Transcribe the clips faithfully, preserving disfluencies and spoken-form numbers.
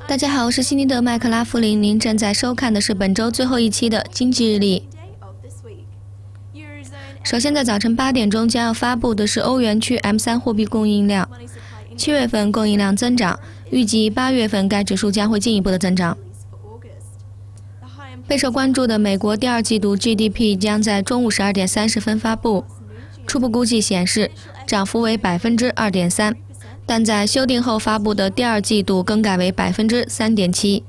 大家好，我是悉尼的麦克拉夫林，您正在收看的是本周最后一期的经济日历。首先，在早晨八点钟将要发布的是欧元区 M 三 货币供应量，七月份供应量增长，预计八月份该指数将会进一步的增长。备受关注的美国第二季度 G D P 将在中午十二点三十分发布，初步估计显示涨幅为 百分之二点三。但在修订后发布的第二季度更改为 百分之三点七。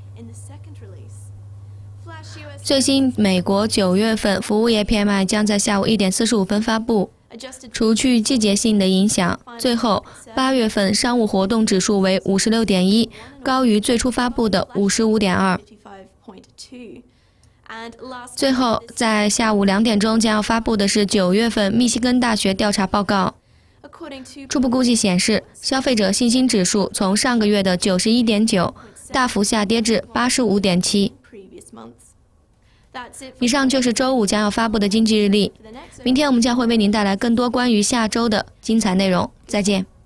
最新美国九月份服务业 P M I 将在下午一点四十五分发布，除去季节性的影响，最后八月份商务活动指数为 五十六点一，高于最初发布的 五十五点二。最后在下午两点钟将要发布的是九月份密西根大学调查报告。初步估计显示，消费者信心指数从上个月的 九十一点九 大幅下跌至 八十五点七。以上就是周五将要发布的经济日历，明天我们将会为您带来更多关于下周的精彩内容。再见。